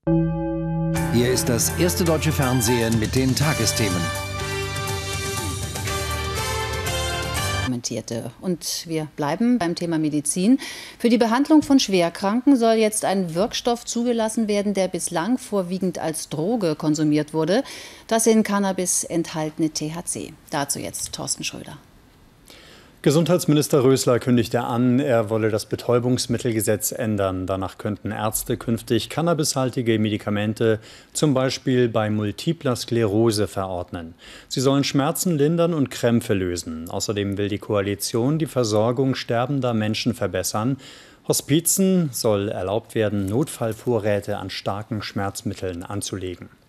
Hier ist das erste deutsche Fernsehen mit den Tagesthemen. Und wir bleiben beim Thema Medizin. Für die Behandlung von Schwerkranken soll jetzt ein Wirkstoff zugelassen werden, der bislang vorwiegend als Droge konsumiert wurde. Das in Cannabis enthaltene THC. Dazu jetzt Thorsten Schröder. Gesundheitsminister Rösler kündigte an, er wolle das Betäubungsmittelgesetz ändern. Danach könnten Ärzte künftig cannabishaltige Medikamente zum Beispiel bei multipler Sklerose verordnen. Sie sollen Schmerzen lindern und Krämpfe lösen. Außerdem will die Koalition die Versorgung sterbender Menschen verbessern. Hospizen soll erlaubt werden, Notfallvorräte an starken Schmerzmitteln anzulegen.